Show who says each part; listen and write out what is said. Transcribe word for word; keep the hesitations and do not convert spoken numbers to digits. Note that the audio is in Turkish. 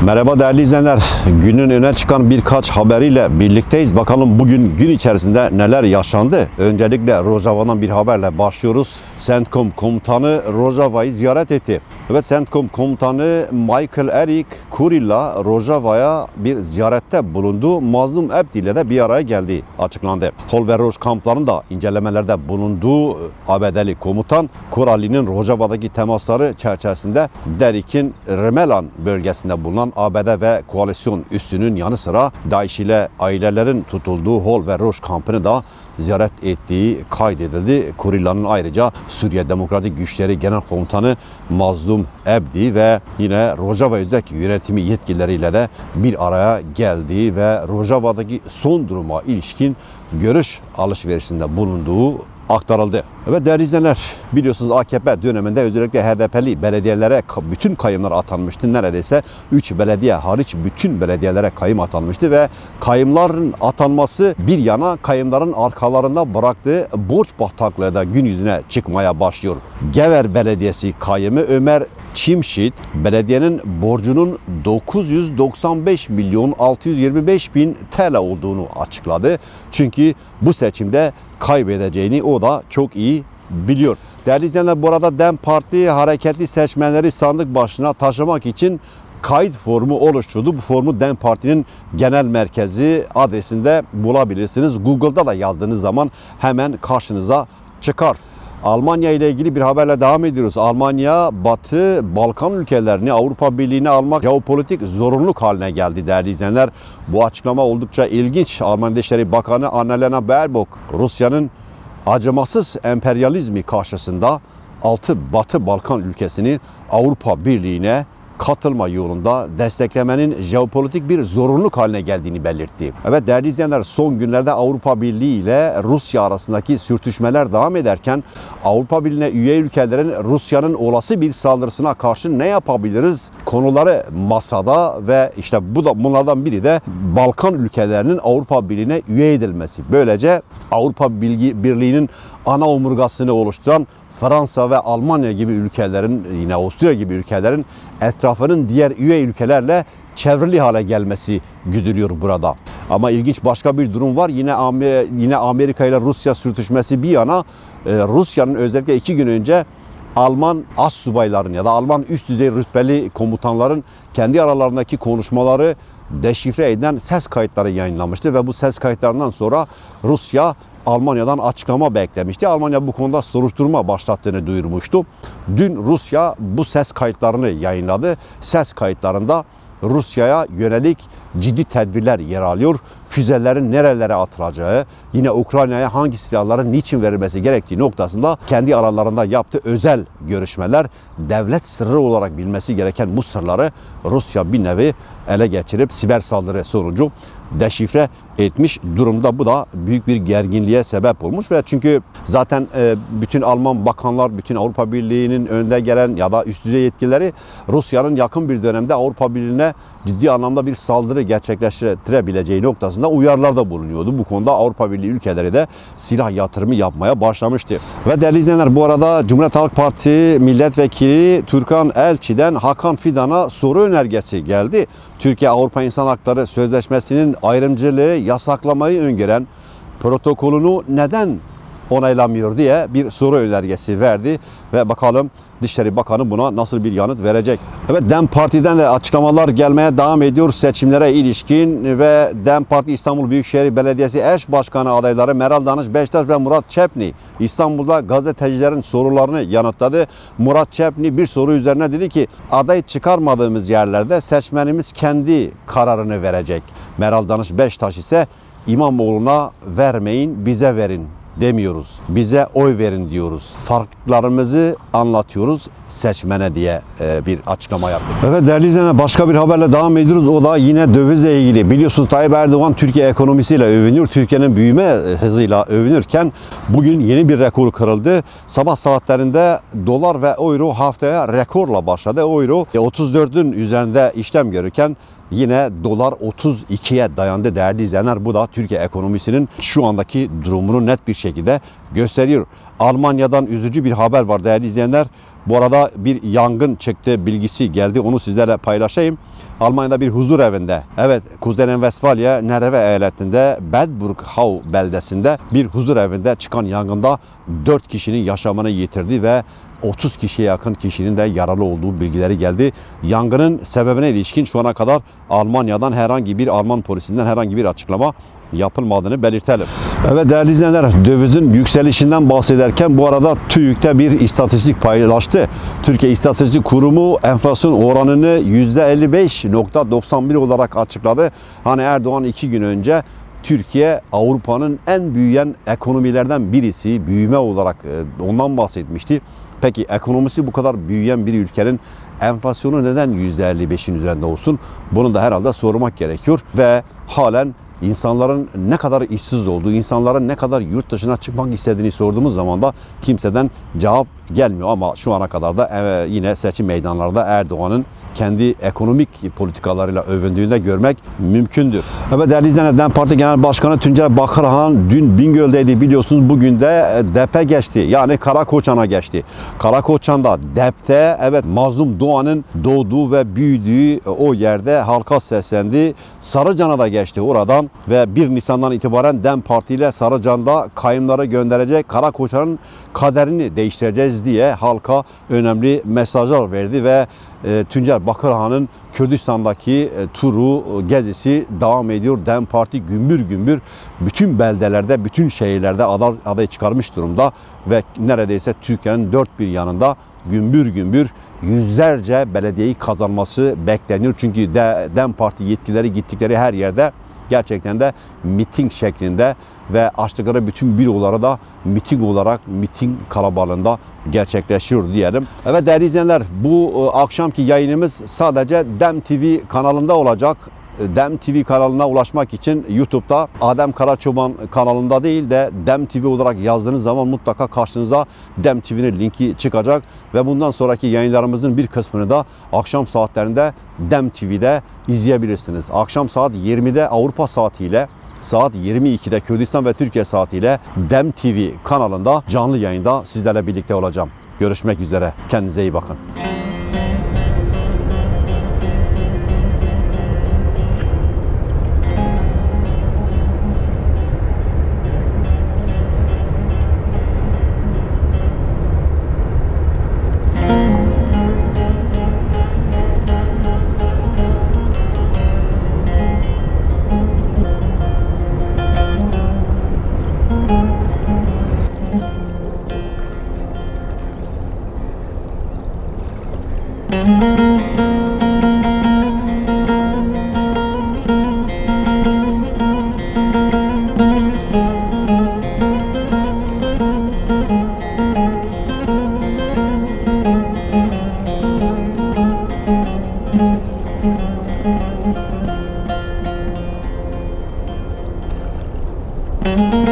Speaker 1: Merhaba değerli izleyenler. Günün öne çıkan birkaç haberiyle birlikteyiz. Bakalım bugün gün içerisinde neler yaşandı? Öncelikle Rojava'dan bir haberle başlıyoruz. CENTCOM komutanı Rojava'yı ziyaret etti. Evet, CENTCOM komutanı Michael Eric Kurilla Rojava'ya bir ziyarette bulundu. Mazlum Ebdi ile de bir araya geldi açıklandı. Hol ve Roj kamplarında incelemelerde bulunduğu A B D'li komutan Kurali'nin Rojava'daki temasları çerçevesinde Derik'in Remelan bölgesinde bulunan A B D ve koalisyon üssünün yanı sıra DAEŞ ile ailelerin tutulduğu Hol ve Roj kampını da ziyaret ettiği kaydedildi. Kurilla'nın ayrıca Suriye Demokratik Güçleri Genel Komutanı Mazlum Ebdi ve yine Rojava Özek yönetimi yetkilileriyle de bir araya geldiği ve Rojava'daki son duruma ilişkin görüş alışverişinde bulunduğu aktarıldı. Evet değerli izleyenler, biliyorsunuz A K P döneminde özellikle H D P'li belediyelere bütün kayımlar atanmıştı. Neredeyse üç belediye hariç bütün belediyelere kayım atanmıştı ve kayımların atanması bir yana kayımların arkalarında bıraktığı borç bataklığı da gün yüzüne çıkmaya başlıyor. Gever Belediyesi kayımı Ömer Çimşit belediyenin borcunun dokuz yüz doksan beş milyon altı yüz yirmi beş bin T L olduğunu açıkladı. Çünkü bu seçimde kaybedeceğini o da çok iyi biliyor. Değerli izleyenler, bu arada DEM Parti hareketli seçmenleri sandık başına taşımak için kayıt formu oluşturdu. Bu formu DEM Parti'nin genel merkezi adresinde bulabilirsiniz. Google'da da yazdığınız zaman hemen karşınıza çıkar. Almanya ile ilgili bir haberle devam ediyoruz. Almanya, Batı, Balkan ülkelerini Avrupa Birliği'ne almak jeopolitik zorunluluk haline geldi değerli izleyenler. Bu açıklama oldukça ilginç. Alman Dışişleri Bakanı Annalena Baerbock, Rusya'nın acımasız emperyalizmi karşısında altı Batı Balkan ülkesini Avrupa Birliği'ne katılma yolunda desteklemenin jeopolitik bir zorunluluk haline geldiğini belirtti. Evet değerli izleyenler, son günlerde Avrupa Birliği ile Rusya arasındaki sürtüşmeler devam ederken Avrupa Birliği'ne üye ülkelerin Rusya'nın olası bir saldırısına karşı ne yapabiliriz konuları masada ve işte bu da bunlardan biri de Balkan ülkelerinin Avrupa Birliği'ne üye edilmesi. Böylece Avrupa Birliği'nin ana omurgasını oluşturan Fransa ve Almanya gibi ülkelerin, yine Avusturya gibi ülkelerin etrafının diğer üye ülkelerle çevrili hale gelmesi güdülüyor burada. Ama ilginç başka bir durum var. Yine Amer yine Amerika ile Rusya sürtüşmesi bir yana, e, Rusya'nın özellikle iki gün önce Alman astsubayların ya da Alman üst düzey rütbeli komutanların kendi aralarındaki konuşmaları deşifre eden ses kayıtları yayınlamıştı ve bu ses kayıtlarından sonra Rusya Almanya'dan açıklama beklemişti. Almanya bu konuda soruşturma başlattığını duyurmuştu. Dün Rusya bu ses kayıtlarını yayınladı. Ses kayıtlarında Rusya'ya yönelik ciddi tedbirler yer alıyor. Füzelerin nerelere atılacağı, yine Ukrayna'ya hangi silahların niçin verilmesi gerektiği noktasında kendi aralarında yaptığı özel görüşmeler, devlet sırrı olarak bilmesi gereken bu sırları Rusya bir nevi ele geçirip siber saldırı sonucu deşifre etmiş durumda. Bu da büyük bir gerginliğe sebep olmuş ve çünkü zaten bütün Alman bakanlar, bütün Avrupa Birliği'nin önde gelen ya da üst düzey yetkilileri Rusya'nın yakın bir dönemde Avrupa Birliği'ne ciddi anlamda bir saldırı gerçekleştirebileceği noktasında uyarılarda bulunuyordu. Bu konuda Avrupa Birliği ülkeleri de silah yatırımı yapmaya başlamıştı. Ve değerli izleyenler, bu arada Cumhuriyet Halk Partisi Milletvekili Türkan Elçi'den Hakan Fidan'a soru önergesi geldi. Türkiye Avrupa İnsan Hakları Sözleşmesi'nin ayrımcılığı yasaklamayı öngören protokolünü neden onaylamıyor diye bir soru önergesi verdi ve bakalım Dışişleri Bakanı buna nasıl bir yanıt verecek. Evet, DEM Parti'den de açıklamalar gelmeye devam ediyor seçimlere ilişkin ve DEM Parti İstanbul Büyükşehir Belediyesi eş başkanı adayları Meral Danış Beştaş ve Murat Çepni İstanbul'da gazetecilerin sorularını yanıtladı. Murat Çepni bir soru üzerine dedi ki aday çıkarmadığımız yerlerde seçmenimiz kendi kararını verecek. Meral Danış Beştaş ise İmamoğlu'na vermeyin, bize verin demiyoruz. Bize oy verin diyoruz. Farklarımızı anlatıyoruz seçmene diye bir açıklama yaptık. Evet değerli izleyenler, başka bir haberle devam ediyoruz. O da yine dövizle ilgili. Biliyorsunuz Tayyip Erdoğan Türkiye ekonomisiyle övünüyor. Türkiye'nin büyüme hızıyla övünürken bugün yeni bir rekor kırıldı. Sabah saatlerinde dolar ve euro haftaya rekorla başladı. Euro otuz dördün üzerinde işlem görürken yine dolar otuz ikiye dayandı değerli izleyenler. Bu da Türkiye ekonomisinin şu andaki durumunu net bir şekilde gösteriyor. Almanya'dan üzücü bir haber var değerli izleyenler. Bu arada bir yangın çıktı bilgisi geldi. Onu sizlerle paylaşayım. Almanya'da bir huzur evinde, evet Kuzey Renvestfalya Nerve eyaletinde Bedburghau beldesinde bir huzur evinde çıkan yangında dört kişinin yaşamını yitirdi ve otuz kişiye yakın kişinin de yaralı olduğu bilgileri geldi. Yangının sebebine ilişkin şu ana kadar Almanya'dan herhangi bir Alman polisinden herhangi bir açıklama yapılmadığını belirtelim. Evet değerli izleyenler, dövizin yükselişinden bahsederken bu arada TÜİK'te bir istatistik paylaştı. Türkiye İstatistik Kurumu enflasyon oranını yüzde elli beş nokta doksan bir olarak açıkladı. Hani Erdoğan iki gün önce Türkiye Avrupa'nın en büyüyen ekonomilerden birisi, büyüme olarak ondan bahsetmişti. Peki ekonomisi bu kadar büyüyen bir ülkenin enflasyonu neden yüzde elli beşin üzerinde olsun? Bunu da herhalde sormak gerekiyor ve halen İnsanların ne kadar işsiz olduğu, insanların ne kadar yurt dışına çıkmak istediğini sorduğumuz zaman da kimseden cevap gelmiyor. Ama şu ana kadar da yine seçim meydanlarında Erdoğan'ın kendi ekonomik politikalarıyla övündüğünde görmek mümkündür. Evet değerli izleyenler, DEM Parti Genel Başkanı Tuncer Bakırhan dün Bingöl'deydi biliyorsunuz, bugün de D E P'e geçti. Yani Karakoçan'a geçti. Karakoçan'da D E P'te evet Mazlum Doğan'ın doğduğu ve büyüdüğü o yerde halka seslendi. Sarıcan'a da geçti oradan ve bir Nisan'dan itibaren DEM Parti ile Sarıcan'da kayımları gönderecek, Karakoçan'ın kaderini değiştireceğiz diye halka önemli mesajlar verdi ve e, Tuncer Bakırhan'ın Kürdistan'daki e, turu, e, gezisi devam ediyor. DEM Parti gümbür gümbür bütün beldelerde, bütün şehirlerde aday, aday çıkarmış durumda ve neredeyse Türkiye'nin dört bir yanında gümbür gümbür yüzlerce belediyeyi kazanması bekleniyor. Çünkü de, DEM Parti yetkilileri gittikleri her yerde gerçekten de miting şeklinde ve açtıkları bütün büroları da miting olarak miting kalabalığında gerçekleşiyor diyelim. Evet değerli izleyenler, bu akşamki yayınımız sadece DEM T V kanalında olacak. DEM T V kanalına ulaşmak için YouTube'da Adem Karaçoban kanalında değil de DEM T V olarak yazdığınız zaman mutlaka karşınıza DEM T V'nin linki çıkacak ve bundan sonraki yayınlarımızın bir kısmını da akşam saatlerinde DEM T V'de izleyebilirsiniz. Akşam saat yirmide Avrupa saatiyle, saat yirmi ikide Kürdistan ve Türkiye saatiyle DEM T V kanalında canlı yayında sizlerle birlikte olacağım. Görüşmek üzere. Kendinize iyi bakın.
Speaker 2: Thank you.